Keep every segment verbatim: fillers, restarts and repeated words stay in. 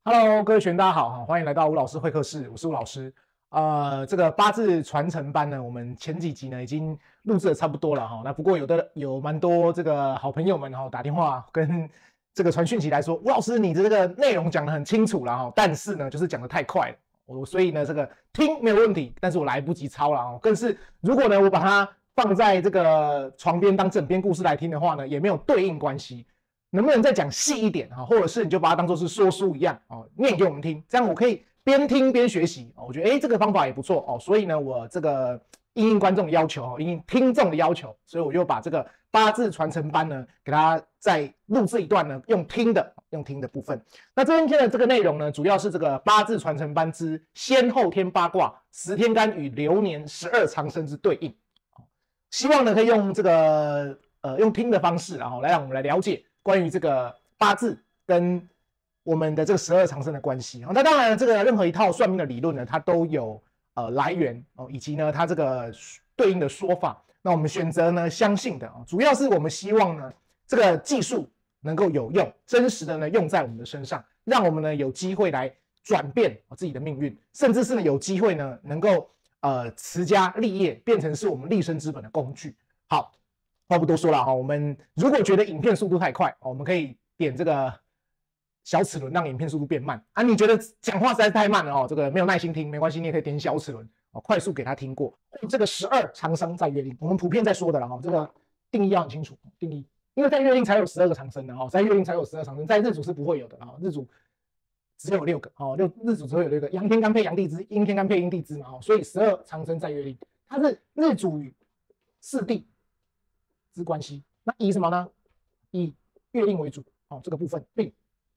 Hello，各位学员大家好，欢迎来到吴老师会客室，我是吴老师。呃，这个八字传承班呢，我们前几集呢已经录制的差不多了哈。那不过有的有蛮多这个好朋友们哈打电话跟这个传讯息来说，吴老师你的这个内容讲得很清楚了哈，但是呢就是讲得太快了，我所以呢这个听没有问题，但是我来不及抄了哦。更是如果呢我把它放在这个床边当枕边故事来听的话呢，也没有对应关系。能不能再讲细一点啊？或者是你就把它当作是说书一样哦，念给我们听，这样我可以边听边学习哦。我觉得哎，这个方法也不错哦。所以呢，我这个因应观众的要求哦，因应听众的要求，所以我就把这个八字传承班呢，给它再录制一段呢，用听的，用听的部分。那今天的这个内容呢，主要是这个八字传承班之先后天八卦、十天干与流年十二长生之对应。希望呢，可以用这个呃用听的方式，然后来让我们来了解关于这个八字跟我们的这个十二长生的关系。那当然，这个任何一套算命的理论呢，它都有呃来源哦，以及呢它这个对应的说法。那我们选择呢相信的，主要是我们希望呢这个技术能够有用，真实的呢用在我们的身上，让我们呢有机会来转变自己的命运，甚至是呢有机会呢能够呃持家立业，变成是我们立身之本的工具。好。话不多说了哈，我们如果觉得影片速度太快，我们可以点这个小齿轮，让影片速度变慢啊。你觉得讲话实在是太慢了哦，这个没有耐心听，没关系，你也可以点小齿轮哦，快速给他听过。这个十二长生在月令，我们普遍在说的了哈，这个定义要很清楚，定义，因为在月令才有十二个长生的哦，在月令才有十二长生，在日主是不会有的啊，日主只有六个哦，六日主只会有六个，阳天干配阳地支，阴天干配阴地支嘛哦，所以十二长生在月令，它是日主与四地之关系，那以什么呢？以月令为主，哦，这个部分令。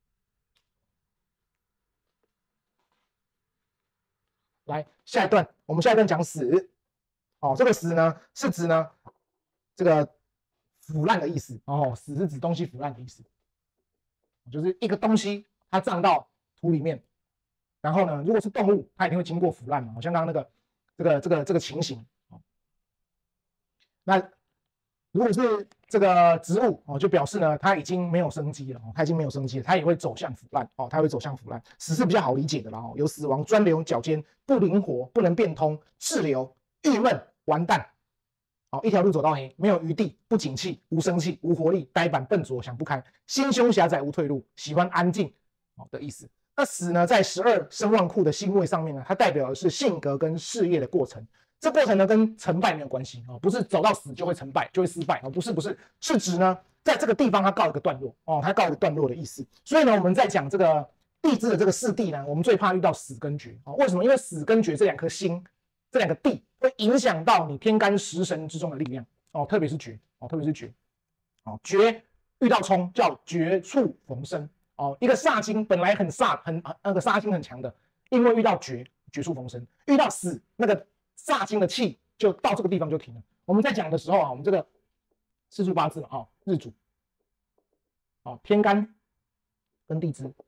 来，下一段，我们下一段讲死，哦，这个死呢是指呢这个腐烂的意思，哦，死是指东西腐烂的意思，就是一个东西它葬到土里面，然后呢，如果是动物，它一定会经过腐烂嘛，像刚刚那个这个这个这个情形，哦，那如果是这个植物哦，就表示呢，它已经没有生机了哦，它已经没有生机了，它也会走向腐烂哦，它会走向腐烂。死是比较好理解的啦哦，有死亡、专流、脚尖、不灵活、不能变通、滞留、郁闷、完蛋，哦，一条路走到黑，没有余地，不景气，无生气，无活力，呆板笨拙，想不开，心胸狭窄，无退路，喜欢安静哦的意思。那死呢，在十二生旺库的星位上面呢，它代表的是性格跟事业的过程。这过程呢跟成败没有关系哦，不是走到死就会成败，就会失败哦，不是不是，是指呢在这个地方它告一个段落哦，它告一个段落的意思。所以呢，我们在讲这个地支的这个四地呢，我们最怕遇到死跟绝哦。为什么？因为死跟绝这两颗星，这两个地会影响到你天干食神之中的力量哦，特别是绝哦，特别是绝哦，绝遇到冲叫绝处逢生哦，一个煞星本来很煞很那个煞星很强的，因为遇到绝绝处逢生，遇到死那个。煞星的气就到这个地方就停了。我们在讲的时候啊，我们这个四柱八字嘛，哦，日主，哦，天干跟地支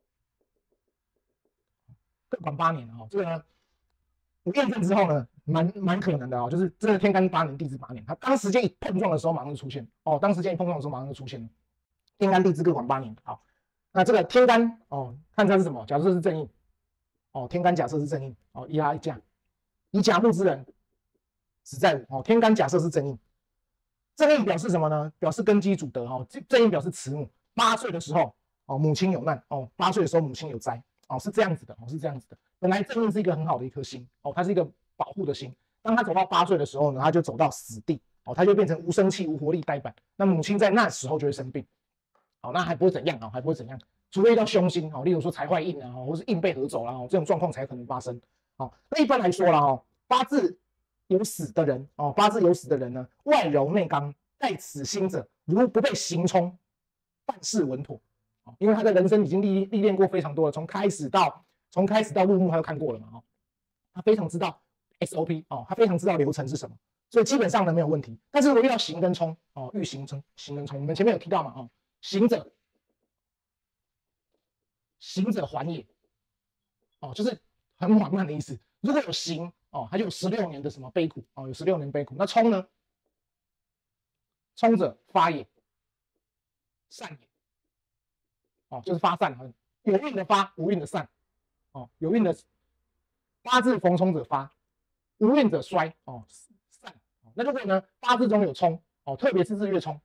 各管八年哦，这个呢，我验证之后呢，蛮蛮可能的哦，就是真的天干八年，地支八年，它当时间一碰撞的时候，马上就出现哦，当时间一碰撞的时候，马上就出现了。天干地支各管八年，好，那这个天干哦，看它是什么？假设是正印，哦，天干假设是正印，哦，一拉一架。以甲木之人，死在午哦。天干假设是正印，正印表示什么呢？表示根基主德哦。正印表示慈母。八岁的时候哦，母亲有难哦。八岁的时候母亲有灾哦，是这样子的哦，是这样子的。本来正印是一个很好的一颗星哦，它是一个保护的星。当他走到八岁的时候呢，他就走到死地哦，他就变成无生气、无活力、呆板。那母亲在那时候就会生病，好、哦，那还不会怎样啊、哦，还不会怎样，除非遇到凶星哦，例如说财坏印啊，或是印被合走啦，哦，这种状况才可能发生。好、哦，那一般来说啦，哦，八字有死的人哦，八字有死的人呢，外柔内刚，带此星者，如不被刑冲，办事稳妥。哦，因为他的人生已经历历练过非常多了，从开始到从开始到入幕，他都看过了嘛，哦，他非常知道 S O P 哦，他非常知道流程是什么，所以基本上呢没有问题。但是如果遇到刑跟冲哦，遇刑冲刑跟冲，我们前面有提到嘛，哦，刑者刑者缓也，哦，就是很缓慢的意思。如果有刑哦，它就有十六年的什么悲苦哦，有十六年悲苦。那冲呢？冲者发也，散也，哦，就是发散啊， 有运的发，无运的散。哦，有运的八字逢冲者发，无运者衰。哦，散。那如果呢八字中有冲，哦，特别是日月冲，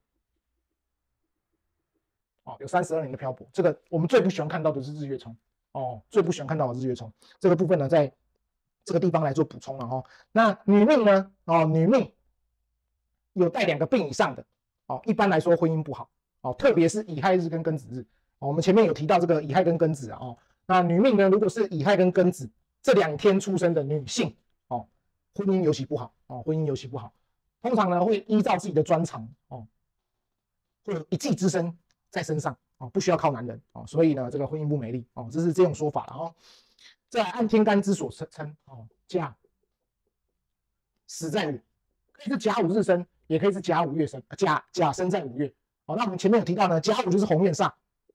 哦，有三十二年的漂泊，这个我们最不喜欢看到的是日月冲。哦，最不喜欢看到的是日月冲。这个部分呢，在这个地方来做补充了哦。那女命呢？哦，女命有带两个病以上的，哦，一般来说婚姻不好。哦，特别是乙亥日跟庚子日。哦，我们前面有提到这个乙亥跟庚子啊。哦，那女命呢，如果是乙亥跟庚子这两天出生的女性，哦，婚姻尤其不好。哦，婚姻尤其不好。通常呢会依照自己的专长，哦，会有一技之身在身上。哦，不需要靠男人。哦，所以呢这个婚姻不美丽。哦，这是这种说法了。哦，再来按天干之所称。哦，甲死在午，可以是甲午日生，也可以是甲午月生，甲甲生在午月。哦，那我们前面有提到呢，甲午就是鸿运煞。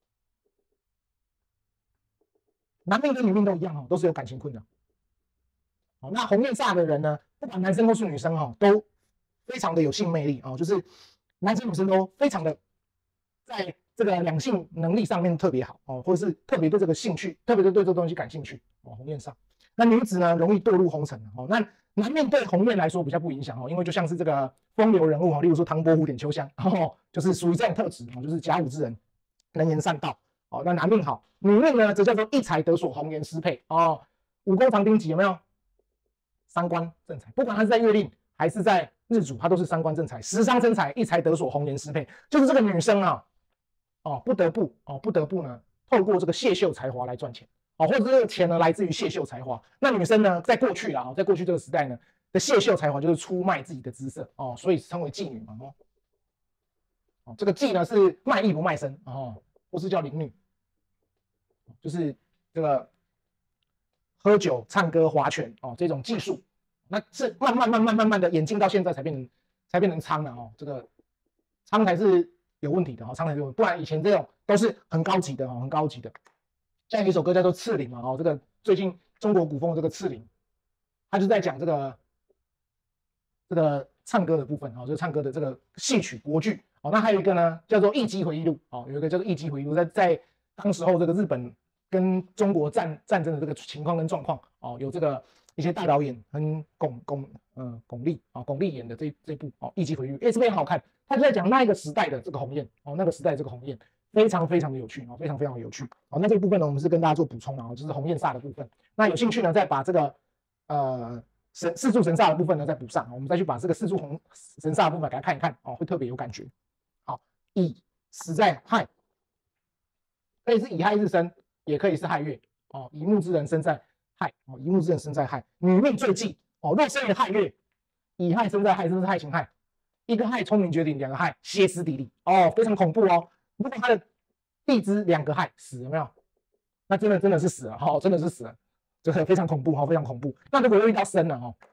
男命跟女命都一样哦，都是有感情困扰。哦，那鸿运煞的人呢，不管男生或是女生哦，都非常的有性魅力哦，就是男生女生都非常的在这个两性能力上面特别好哦，或者是特别对这个兴趣，特别对这个东西感兴趣哦。鸿运煞，那女子呢容易堕入红尘哦。那男命对鸿运来说比较不影响哦，因为就像是这个风流人物哦，例如说唐伯虎点秋香哦，就是属于这种特质哦，就是甲午之人，能言善道哦。那男命好，女命呢则叫做一财得所，红颜失配哦。武功长丁己有没有？三官正财，不管他是在月令还是在日主，他都是三官正财，食伤生财，一财得所，红颜失配，就是这个女生啊。哦，不得不哦，不得不呢，透过这个泄秀才华来赚钱哦，或者这个钱呢来自于泄秀才华。那女生呢，在过去啦，哦，在过去这个时代呢的泄秀才华就是出卖自己的姿色哦，所以称为妓女嘛哦。哦，这个妓呢是卖艺不卖身哦，或是叫淫女，就是这个喝酒、唱歌、划拳哦这种技术，那是慢慢慢慢慢慢的演进到现在才变成才变成娼了哦，这个娼才是有问题的哦，娼才有问题，不然以前这种都是很高级的哦，很高级的。像有一首歌叫做《刺陵》嘛哦，这个最近中国古风的这个《刺陵》，他就在讲这个这个唱歌的部分哦，就是唱歌的这个戏曲国剧哦。那还有一个呢叫做《义基回忆录》哦，有一个叫做《义基回忆录》，在在当时候这个日本跟中国战战争的这个情况跟状况哦，有这个一些大导演跟巩巩呃巩俐啊巩俐演的这这部哦《义基回忆录》，哎，这边很好看。他就在讲那一个时代的这个鸿雁哦，那个时代的这个鸿雁非常非常的有趣哦，非常非常的有趣哦。那这个部分呢，我们是跟大家做补充啊，就是鸿雁煞的部分。那有兴趣呢，再把这个呃神四柱神煞的部分呢再补上，我们再去把这个四柱红神煞的部分给他看一看哦，会特别有感觉。好，乙死在亥，可以是乙亥日生，也可以是亥月哦。乙木之人生在亥哦，乙木之人生在亥，女命最忌哦，若生于亥月，乙亥生在亥，生是亥刑亥。一个亥聪明绝顶，两个亥歇斯底里哦，非常恐怖哦。如果他的地支两个亥死有没有？那真的真的是死了哈、哦，真的是死了，这个非常恐怖哈、哦，非常恐怖。那如果又遇到生了哦，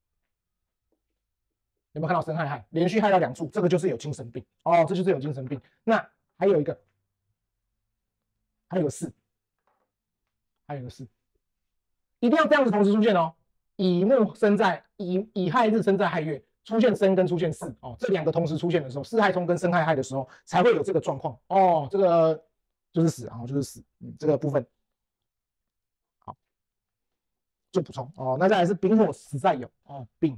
有没有看到生亥亥连续亥到两处？这个就是有精神病哦，这就是有精神病。那还有一个，还有个巳，还有一个巳，一定要这样子同时出现哦。乙木生在乙乙亥日生在亥月。出现生跟出现巳哦，这两个同时出现的时候，巳亥冲跟申亥亥的时候，才会有这个状况哦。这个就是死啊，就是死，嗯，这个部分好做补充哦。那再来是丙火死在酉哦，丙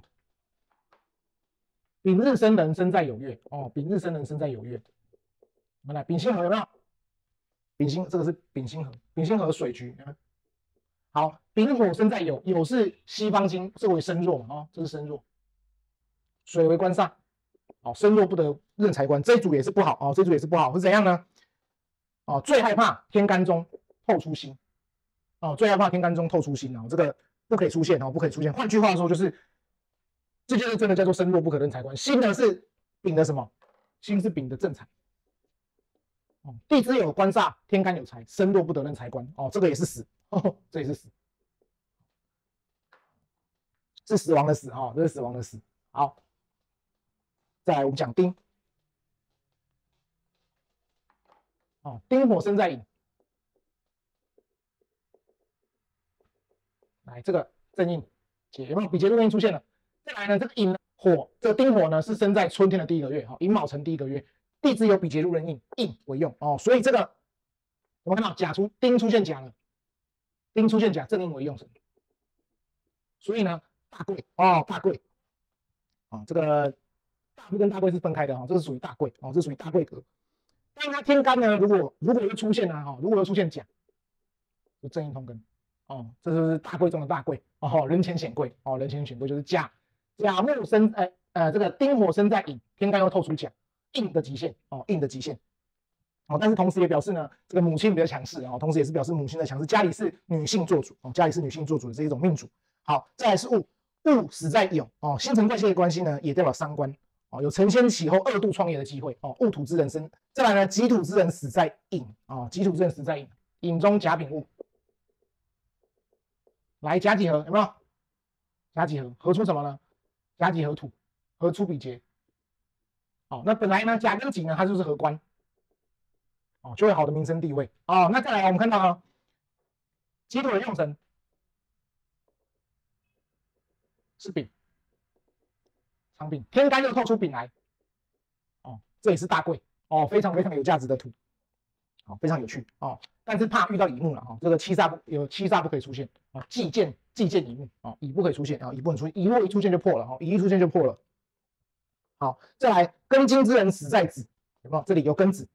丙日生人生在酉月哦，丙日生人生在酉月。我们来丙辛合有没有？丙辛这个是丙辛合，丙辛合水局。好，丙火生在酉，酉是西方经，这为身弱嘛哦，这是身弱。水为官煞，哦，身弱不得任财官，这一组也是不好哦，这一组也是不好，是怎样呢？哦，最害怕天干中透出星，哦，最害怕天干中透出星哦，这个不可以出现哦，不可以出现。换句话说，就是这就是真的叫做身弱不可任财官。星呢是丙的什么？星是丙的正财，哦，地支有官煞，天干有财，身弱不得任财官，哦，这个也是死，哦，这也是死，是死亡的死哦，这是死亡的死。好。再来，我们讲丁，哦，丁火生在寅，来这个正印解有没有？比劫入印出现了。再来呢，这个寅火，这个丁火呢是生在春天的第一个月，哈、哦，寅卯辰第一个月，地支有比劫入刃印，印为用哦，所以这个有没有看到甲出丁出现甲了？丁出现甲，正印为用神，所以呢，大贵哦，大贵啊，这个大富跟大贵是分开的哈、哦，这是属于大贵哦，这属于大贵格。但是它天干呢，如果如果又出现了哈、哦，如果又出现甲，就正印通根哦，这就是大贵中的大贵哦，人前显贵哦，人前显贵就是甲甲木生哎呃这个丁火生在寅，天干又透出甲，印的极限哦，印的极限。哦，但是同时也表示呢，这个母亲比较强势哦，同时也是表示母亲的强势，家里是女性做主哦，家里是女性做主的这一种命主。好，再来是戊，戊死在酉哦，新陈代谢的关系呢，也代表伤官哦，有承先启后二度创业的机会哦，戊土之人生。再来呢，己土之人死在寅哦，己土之人死在寅，寅中甲丙戊，来甲己合有没有？甲己合合出什么呢？甲己合土，合出比劫。哦，那本来呢，甲跟己呢，它就是合官。哦，就会好的民生地位哦。那再来，我们看到呢，己土的用神是丙，长丙，天干又透出丙来，哦，这也是大贵哦，非常非常有价值的土，哦，非常有趣哦。但是怕遇到乙木了哦，这个七煞不有七煞不可以出现啊，忌见忌见乙木哦，乙不可以出现啊，乙不能出现，乙若一出现就破了哦，乙一出现就破了。好，再来庚金之人死在子，有没有？这里有庚子。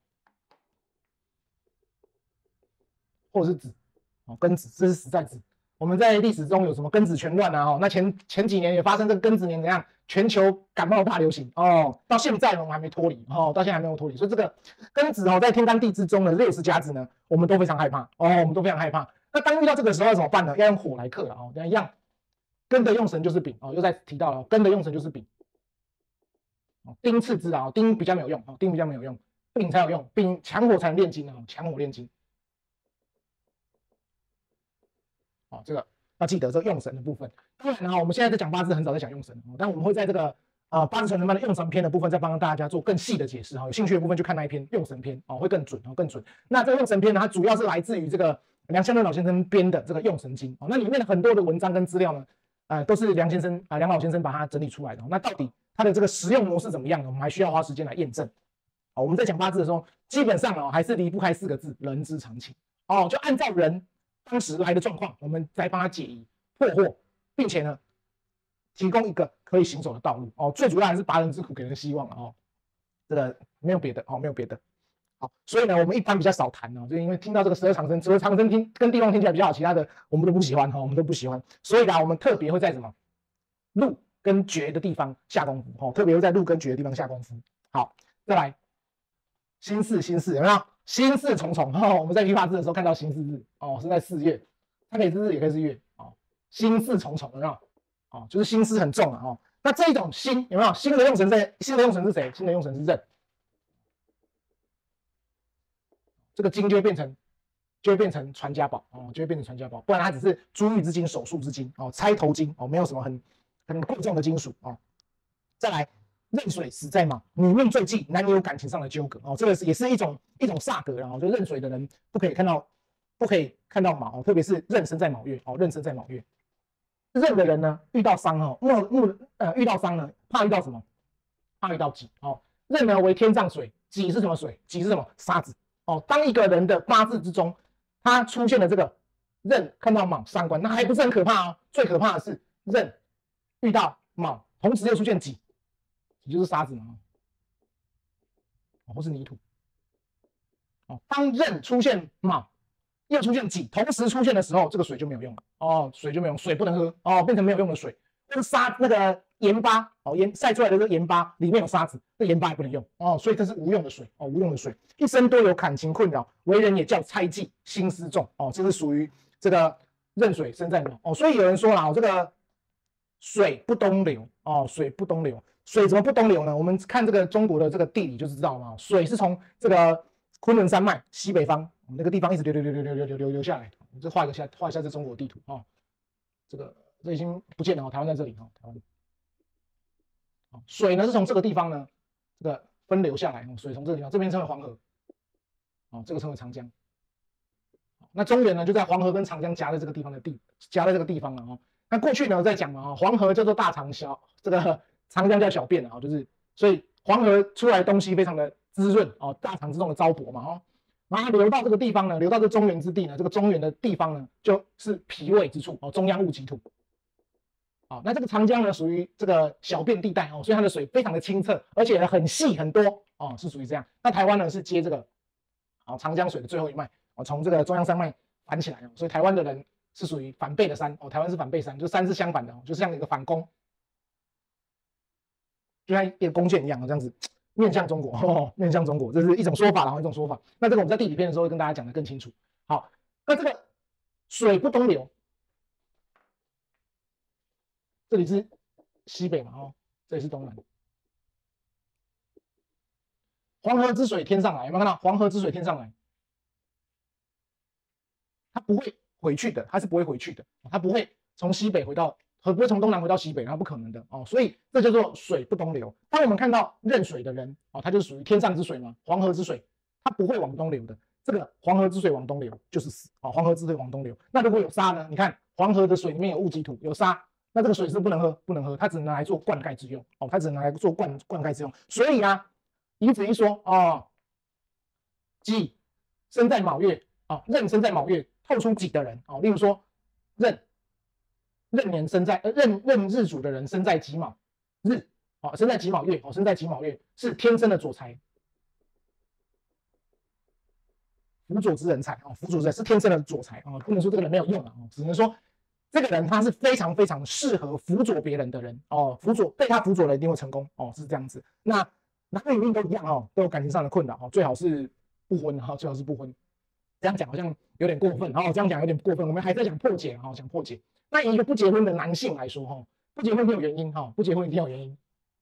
或者是子，哦，庚子，这是死在子。我们在历史中有什么庚子全乱啊？哦，那前前几年也发生这个庚子年怎样？全球感冒大流行哦，到现在我们还没脱离哦，到现在还没有脱离。所以这个庚子哦，在天干地支中的六十甲子呢，我们都非常害怕哦，我们都非常害怕。那当遇到这个时候怎么办呢？要用火来克了哦，一样，庚的用神就是丙哦，又在提到了庚的用神就是丙。哦，丁次之啊，丁比较没有用哦，丁比较没有用，丙才有用，丙强火才能炼金啊，强火炼金。哦，这个要记得这个用神的部分。当然呢，我们现在在讲八字，很少在讲用神，哦，但我们会在这个呃八字传承班的用神篇的部分，再帮大家做更细的解释哈。有兴趣的部分就看那一篇用神篇哦，会更准哦，更准。那这个用神篇呢，它主要是来自于这个梁相伦老先生编的这个用神经哦，那里面的很多的文章跟资料呢，呃，都是梁先生啊、呃、梁老先生把它整理出来的。那到底它的这个实用模式怎么样呢？我们还需要花时间来验证。哦，我们在讲八字的时候，基本上哦还是离不开四个字：人之常情哦，就按照人当时来的状况，我们再帮他解疑破惑，并且呢，提供一个可以行走的道路哦。最主要还是拔人之苦，给人希望哦。这个没有别的哦，没有别的。好，所以呢，我们一般比较少谈哦，就因为听到这个十二长生，只有长生听跟地方听起来比较好，其他的我们都不喜欢哈、哦，我们都不喜欢。所以呢，我们特别会在什么禄跟绝的地方下功夫哦，特别会在禄跟绝的地方下功夫。好，再来辛巳，辛巳有没有？辛巳重重哦，我们在批八字的时候看到辛巳日哦，是在四月，它可以是日也可以是月哦。辛巳重重有没有？哦，就是心思很重啊哦。那这一种辛有没有？辛的用神在辛的用神是谁？辛的用神是壬，这个金就会变成就会变成传家宝哦，就会变成传家宝，不然它只是珠玉之金、手术之金哦，钗头金哦，没有什么很很贵重的金属哦。再来。壬水死在卯，女命最忌，男女有感情上的纠葛哦，这个是也是一种一种煞格啊，就壬水的人不可以看到，不可以看到卯，特别是壬生在卯月哦，壬生在卯月，壬的人呢遇到伤哦，木木呃遇到伤呢，怕遇到什么？怕遇到己哦，壬呢为天藏水，己是什么水？己是什么？沙子哦。当一个人的八字之中，他出现了这个壬看到卯伤官，那还不是很可怕哦，最可怕的是壬遇到卯，同时又出现己。也就是沙子嘛，哦，或是泥土，哦。当壬出现卯，又出现己，同时出现的时候，这个水就没有用了，哦，水就没有用，水不能喝，哦，变成没有用的水。那个沙，那个盐巴，哦，盐晒出来的这个盐巴里面有沙子，这盐巴也不能用，哦，所以这是无用的水，哦，无用的水。一生多有感情困扰，为人也叫猜忌，心思重，哦，这是属于这个壬水生在卯，哦，所以有人说了，哦，这个水不东流，哦，水不东流。水怎么不东流呢？我们看这个中国的这个地理就知道嘛，水是从这个昆仑山脉西北方那个地方一直流流流流流流流流流下来。我这画一个下，画一下这中国地图啊、哦，这个这已经不见了哦，台湾在这里哦，台湾。哦，水呢是从这个地方呢，这个分流下来，哦，水从这个地方，这边称为黄河，哦，这个称为长江。那中原呢就在黄河跟长江夹在这个地方的地，夹在这个地方了哦。那过去呢在讲嘛，哦，黄河叫做大长小，这个。长江叫小便啊，就是所以黄河出来的东西非常的滋润哦，大肠之中的糟粕嘛哦。 然后流到这个地方呢，流到这中原之地呢，这个中原的地方呢，就是脾胃之处哦，中央戊己土。好，那这个长江呢，属于这个小便地带哦，所以它的水非常的清澈，而且很细很多哦，是属于这样。那台湾呢是接这个哦长江水的最后一脉哦，从这个中央山脉反起来哦，所以台湾的人是属于反背的山哦，台湾是反背山，就山是相反的哦，就像一个反弓，就像一个弓箭一样哦，这样子面向中国哦，面向中国，这是一种说法，然后一种说法。那这个我们在地理篇的时候会跟大家讲得更清楚。好，那这个水不东流。这里是西北嘛，哦，这里是东南。黄河之水天上来，有没有看到？黄河之水天上来，它不会回去的，它是不会回去的，它不会从西北回到，和不会从东南回到西北，它不可能的哦。所以这叫做水不东流。当我们看到壬水的人哦，他就是属于天上之水嘛，黄河之水，它不会往东流的。这个黄河之水往东流就是死哦，黄河之水往东流。那如果有沙呢？你看黄河的水里面有戊己土，有沙。那这个水是不能喝，不能喝，它只能拿来做灌溉之用哦，它只能拿来做灌灌溉之用。所以啊，以此一说哦，己生在卯月哦，壬生在卯月，透出己的人哦，例如说壬壬年生在呃壬壬日主的人生在己卯日哦，生在己卯月哦，生在己卯月是天生的左财，辅佐之人才哦，辅佐之人是天生的左财哦，不能说这个人没有用啊，只能说。这个人他是非常非常适合辅佐别人的人哦，辅佐被他辅佐的一定会成功哦，是这样子。那男女命都一样哦，都有感情上的困扰哦，最好是不婚哈、哦，最好是不婚。这样讲好像有点过分哦，这样讲有点过分，我们还在讲破解哈、哦，讲破解。那以一个不结婚的男性来说哈、哦，不结婚一定有原因哈、哦，不结婚一定有原因。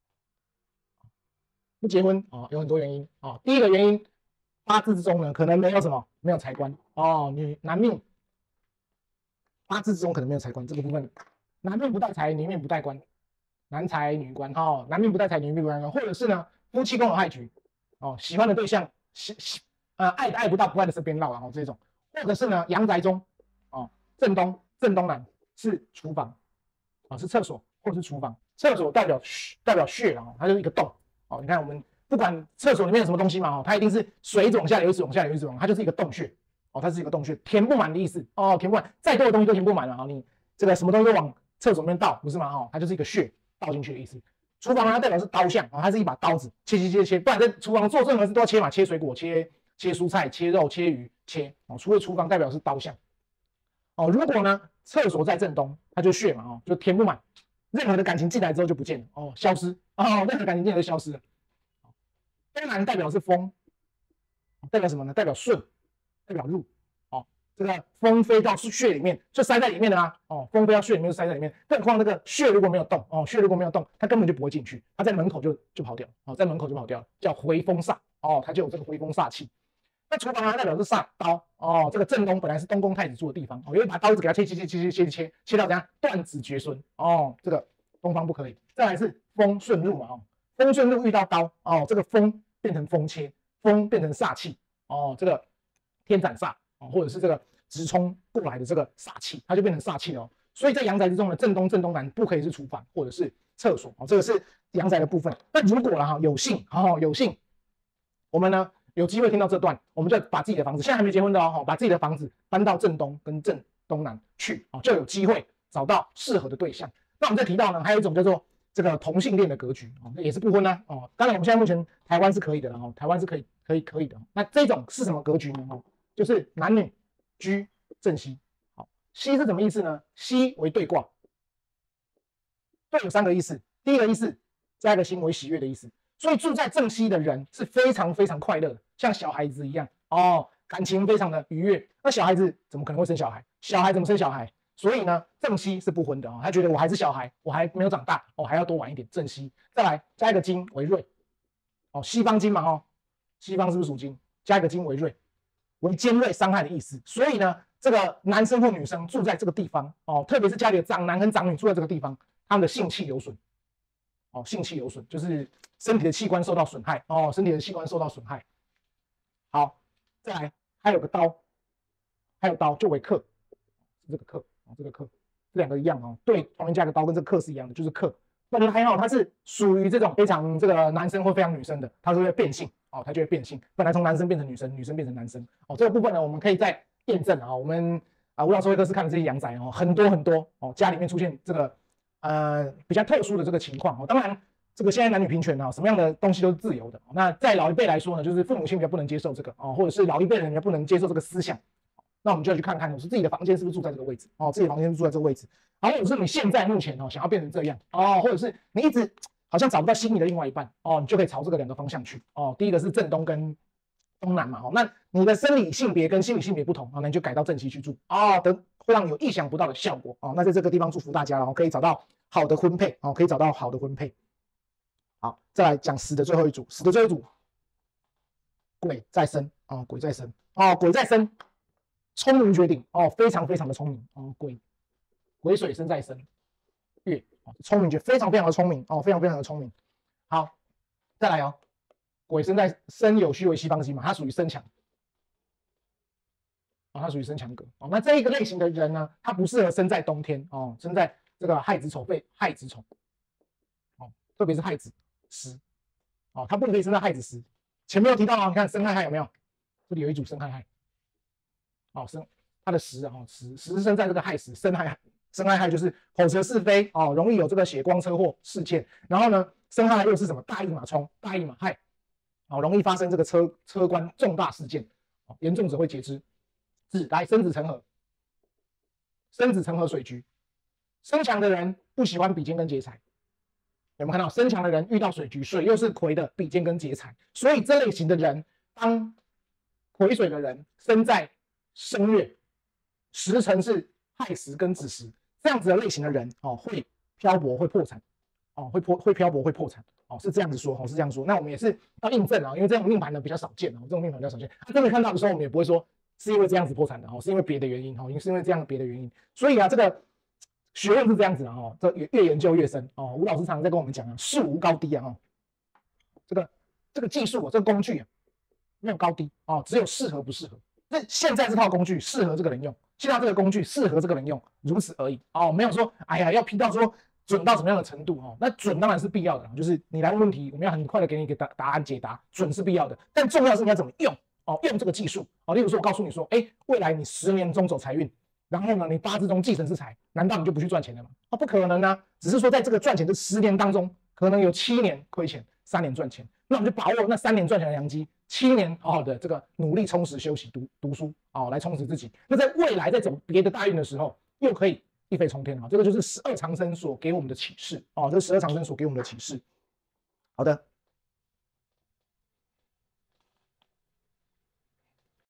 不结婚哦，有很多原因哦。第一个原因，八字之中呢可能没有什么，没有财官哦，女男命。八字之中可能没有财官这个部分，男命不带财，女命不带官，男财女官哦，男命不带财，女命不带官，或者是呢夫妻宫有害局哦，喜欢的对象喜喜呃爱的爱不到，不爱的身边绕啊哦这种，或者是呢阳宅中哦正东正东南是厨房啊、哦、是厕所或者是厨房，厕所代表代表穴啊、哦，它就是一个洞哦，你看我们不管厕所里面有什么东西嘛哦，它一定是水一直往下流，一直往下流，一直往，它就是一个洞穴。哦，它是一个洞穴，填不满的意思哦，填不满，再多的东西都填不满了啊、哦！你这个什么东西都往厕所里面倒，不是吗？哦，它就是一个穴倒进去的意思。厨房它代表是刀像啊、哦，它是一把刀子，切切切切，不然在厨房做任何事都要切嘛，切水果、切切蔬菜、切肉、切鱼、切哦。除了厨房代表是刀像哦。如果呢，厕所在正东，它就穴嘛哦，就填不满，任何的感情进来之后就不见了哦，消失哦，任何感情进来就消失了。东南代表是风，代表什么呢？代表顺。代表入哦，这个风飞到穴里面就塞在里面的啊哦，风飞到穴里面就塞在里面，更何况这个穴如果没有动哦，穴如果没有动，它根本就不会进去，它在门口就就跑掉哦，在门口就跑掉了，叫回风煞哦，它就有这个回风煞气。那厨房它代表是煞刀哦，这个正东本来是东宫太子住的地方哦，因为把刀子给它切切切切切切切切到怎样断子绝孙哦，这个东方不可以。再来是风顺入嘛哦，风顺入遇到刀哦，这个风变成风切，风变成煞气哦，这个。天斩煞哦，或者是这个直冲过来的这个煞气，它就变成煞气了哦。所以在阳宅之中呢，正东、正东南不可以是厨房或者是厕所哦，这个是阳宅的部分。那如果了哈，有幸哦，有幸，我们呢有机会听到这段，我们就把自己的房子，现在还没结婚的哦，把自己的房子搬到正东跟正东南去哦，就有机会找到适合的对象。那我们再提到呢，还有一种叫做这个同性恋的格局哦，也是不婚啊哦。当然我们现在目前台湾是可以的了哦，台湾是可以可以可以的。那这种是什么格局呢？哦。就是男女居正西，好，西是什么意思呢？西为对卦，对有三个意思。第一个意思，加一个心为喜悦的意思，所以住在正西的人是非常非常快乐的，像小孩子一样哦，感情非常的愉悦。那小孩子怎么可能会生小孩？小孩怎么生小孩？所以呢，正西是不婚的哦，他觉得我还是小孩，我还没有长大哦，还要多晚一点。正西，再来加一个金为瑞，哦，西方金嘛哦，西方是不是属金？加一个金为瑞。为尖锐伤害的意思，所以呢，这个男生或女生住在这个地方哦，特别是家里的长男跟长女住在这个地方，他们的性气有损哦，性气有损就是身体的器官受到损害哦，身体的器官受到损害。好，再来还有个刀，还有刀就为克，是这个克哦，这个克，这两个一样哦，对，旁边加个刀跟这个克是一样的，就是克。那还好，它是属于这种非常这个男生或非常女生的，它是会变性哦，它就会变性，本来从男生变成女生，女生变成男生哦。这个部分呢，我们可以再验证啊。我们啊，吴老师会客室看的这些阳宅哦，很多很多哦，家里面出现这个呃比较特殊的这个情况哦。当然，这个现在男女平权啊，什么样的东西都是自由的。那在老一辈来说呢，就是父母亲比较不能接受这个哦，或者是老一辈人比较不能接受这个思想。那我们就要去看看，我是自己的房间是不是住在这个位置哦，自己的房间是不是住在这个位置。好，或者是你现在目前哦想要变成这样哦，或者是你一直好像找不到心仪的另外一半哦，你就可以朝这个两个方向去哦。第一个是正东跟东南嘛，哦，那你的生理性别跟心理性别不同哦，那你就改到正西去住哦，等会让你有意想不到的效果哦。那在这个地方祝福大家哦，可以找到好的婚配哦，可以找到好的婚配。好，再来讲死的最后一组，死的最后一组，鬼在生哦，鬼在生哦，鬼在生，聪明绝顶哦，非常非常的聪明哦，鬼。癸水生在生月，聪明绝非常非常的聪明哦，非常非常的聪明。好，再来哦，癸生在生有虚为西方极嘛，它属于生强，哦，它属于生强格哦。那这一个类型的人呢，他不适合生在冬天哦，生在这个亥子丑被亥子丑哦，特别是亥子时哦，他不可以生在亥子时。前面有提到啊，你看生亥亥有没有？这里有一组生亥亥，哦，生它的时啊，时时生在这个亥时，生亥亥。生亥亥就是口舌是非哦，容易有这个血光车祸事件。然后呢，生亥亥又是什么？大义马冲，大义马亥，哦，容易发生这个车车关重大事件，哦，严重者会截肢。是来生子成合，生子成合水局，生强的人不喜欢比肩跟劫财，有没有看到？生强的人遇到水局，水又是癸的比肩跟劫财，所以这类型的人，当癸水的人生在申月，时辰是亥时跟子时。这样子的类型的人哦，会漂泊，会破产，哦，会破会漂泊，会破产，哦，是这样子说，哦，是这样说。那我们也是要印证啊，因为这种命盘呢比较少见哦，这种命盘比较少见。他真的看到的时候，我们也不会说是因为这样子破产的哦，是因为别的原因哦，是因为这样别的原因。所以啊，这个学问是这样子的哦，这越研究越深哦。吴老师常常在跟我们讲啊，术无高低啊，哦，这个这个技术啊，这个工具啊，没有高低哦，只有适合不适合。那现在这套工具适合这个人用。现在这个工具适合这个人用，如此而已哦，没有说哎呀要批到说准到什么样的程度哦，那准当然是必要的，就是你来问问题，我们要很快的给你一个答答案解答，准是必要的，但重要是你要怎么用哦，用这个技术哦。例如说，我告诉你说，哎，未来你十年中走财运，然后呢，你八字中忌神是财，难道你就不去赚钱了吗？哦，不可能啊，只是说在这个赚钱的十年当中，可能有七年亏钱，三年赚钱，那我们就把握那三年赚钱的良机。七年好好的这个努力充实休息读读书哦，来充实自己。那在未来在走别的大运的时候，又可以一飞冲天啊！这个就是十二长生所给我们的启示哦，这是十二长生所给我们的启示。好的。